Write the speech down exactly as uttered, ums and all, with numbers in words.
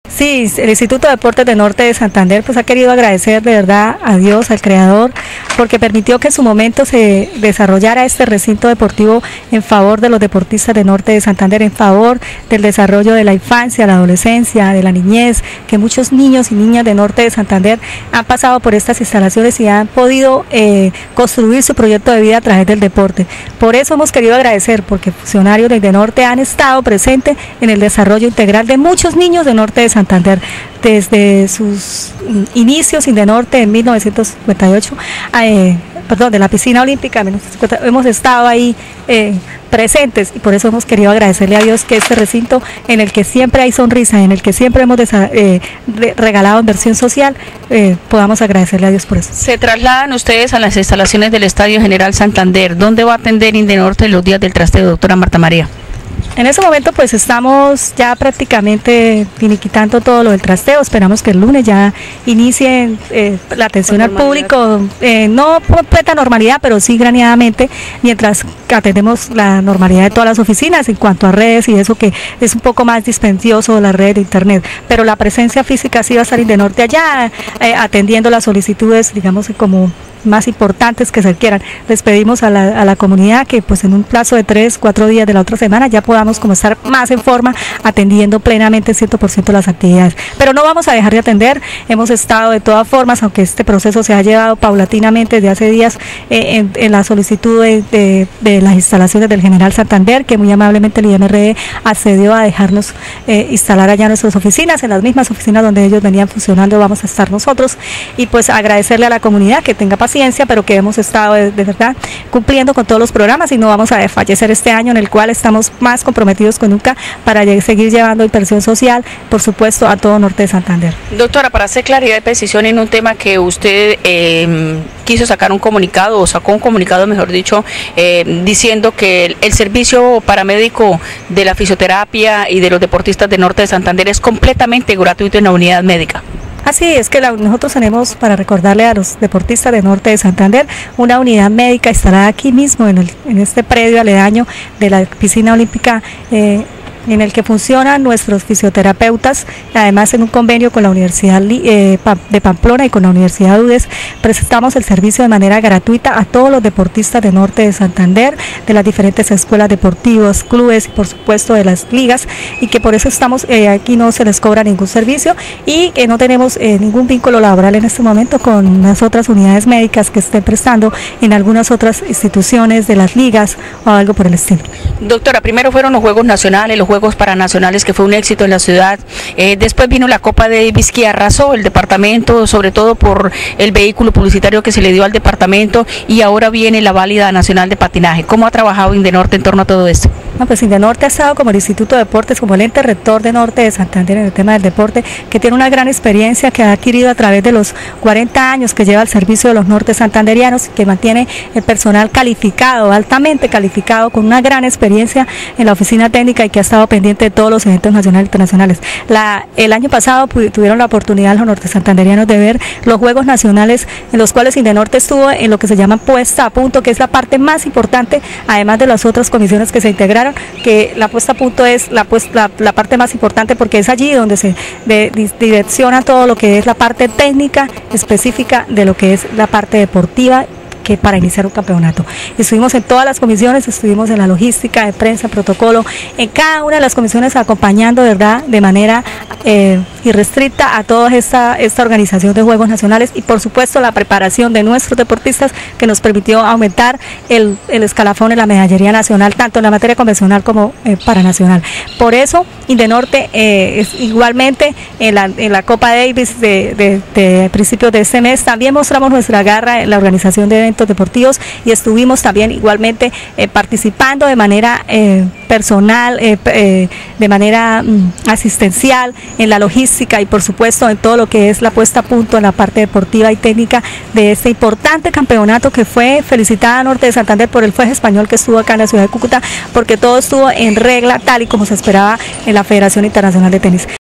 Sí, el Instituto de Deportes de Norte de Santander pues ha querido agradecer de verdad a Dios, al Creador, porque permitió que en su momento se desarrollara este recinto deportivo en favor de los deportistas de Norte de Santander, en favor del desarrollo de la infancia, la adolescencia, de la niñez, que muchos niños y niñas de Norte de Santander han pasado por estas instalaciones y han podido eh, construir su proyecto de vida a través del deporte. Por eso hemos querido agradecer, porque funcionarios de Norte han estado presentes en el desarrollo integral de muchos niños de Norte de Santander. Santander desde sus inicios en Norte en mil novecientos cincuenta y ocho, eh, perdón, de la piscina olímpica, hemos estado ahí eh, presentes y por eso hemos querido agradecerle a Dios que este recinto en el que siempre hay sonrisa, en el que siempre hemos eh, regalado inversión social, eh, podamos agradecerle a Dios por eso. Se trasladan ustedes a las instalaciones del Estadio General Santander. ¿Dónde va a atender Indenorte los días del trasteo, doctora Marta María? En ese momento pues estamos ya prácticamente finiquitando todo lo del trasteo, esperamos que el lunes ya inicie eh, la atención al público, eh, no completa normalidad, pero sí graneadamente, mientras atendemos la normalidad de todas las oficinas en cuanto a redes y eso que es un poco más dispendioso la red de internet, pero la presencia física sí va a salir de Norte allá, eh, atendiendo las solicitudes, digamos como más importantes que se quieran. Les pedimos a la, a la comunidad que pues en un plazo de tres, cuatro días de la otra semana ya podamos como estar más en forma atendiendo plenamente cien por ciento las actividades, pero no vamos a dejar de atender. Hemos estado de todas formas, aunque este proceso se ha llevado paulatinamente desde hace días eh, en, en la solicitud de, de, de las instalaciones del General Santander, que muy amablemente el I M R E accedió a dejarnos eh, instalar allá nuestras oficinas, en las mismas oficinas donde ellos venían funcionando vamos a estar nosotros, y pues agradecerle a la comunidad que tenga paciencia ciencia, pero que hemos estado de, de verdad cumpliendo con todos los programas y no vamos a desfallecer este año, en el cual estamos más comprometidos que nunca para seguir llevando inversión social, por supuesto, a todo Norte de Santander. Doctora, para hacer claridad y precisión en un tema que usted eh, quiso sacar un comunicado, o sacó un comunicado, mejor dicho, eh, diciendo que el, el servicio paramédico de la fisioterapia y de los deportistas de Norte de Santander es completamente gratuito en la unidad médica. Así es que la, nosotros tenemos, para recordarle a los deportistas de Norte de Santander, una unidad médica instalada aquí mismo en, el, en este predio aledaño de la piscina olímpica, eh, en el que funcionan nuestros fisioterapeutas, además en un convenio con la Universidad eh, de Pamplona y con la Universidad U D E S, presentamos el servicio de manera gratuita a todos los deportistas de Norte de Santander, de las diferentes escuelas deportivas, clubes y por supuesto de las ligas, y que por eso estamos eh, aquí no se les cobra ningún servicio y que no tenemos eh, ningún vínculo laboral en este momento con las otras unidades médicas que estén prestando en algunas otras instituciones de las ligas o algo por el estilo. Doctora, primero fueron los Juegos Nacionales, los Juegos Paranacionales, que fue un éxito en la ciudad, eh, después vino la Copa Davis, que arrasó el departamento, sobre todo por el vehículo publicitario que se le dio al departamento, y ahora viene la Válida Nacional de Patinaje. ¿Cómo ha trabajado Indenorte en torno a todo esto? No, pues Indenorte ha estado como el Instituto de Deportes, como el ente rector de Norte de Santander en el tema del deporte, que tiene una gran experiencia que ha adquirido a través de los cuarenta años que lleva al servicio de los norte santanderianos, que mantiene el personal calificado, altamente calificado, con una gran experiencia en la oficina técnica y que ha estado pendiente de todos los eventos nacionales e internacionales. La, el año pasado tuvieron la oportunidad los norte santanderianos de ver los Juegos Nacionales, en los cuales Indenorte estuvo en lo que se llama puesta a punto, que es la parte más importante, además de las otras comisiones que se integraron, que la puesta a punto es la, pues, la, la parte más importante porque es allí donde se de, di, direcciona todo lo que es la parte técnica específica de lo que es la parte deportiva, que para iniciar un campeonato. Estuvimos en todas las comisiones, estuvimos en la logística, de prensa, protocolo, en cada una de las comisiones acompañando, ¿verdad?, de manera eh, irrestricta a toda esta, esta organización de Juegos Nacionales y por supuesto la preparación de nuestros deportistas, que nos permitió aumentar el, el escalafón en la medallería nacional, tanto en la materia convencional como eh, paranacional. Por eso Indenorte eh, es igualmente en la, en la Copa Davis de, de, de principios de este mes también mostramos nuestra garra en la organización de eventos deportivos y estuvimos también igualmente eh, participando de manera eh, personal, eh, eh, de manera mm, asistencial en la logística y por supuesto en todo lo que es la puesta a punto en la parte deportiva y técnica de este importante campeonato que fue felicitada a Norte de Santander por el juez español que estuvo acá en la ciudad de Cúcuta, porque todo estuvo en regla tal y como se esperaba en la Federación Internacional de Tenis.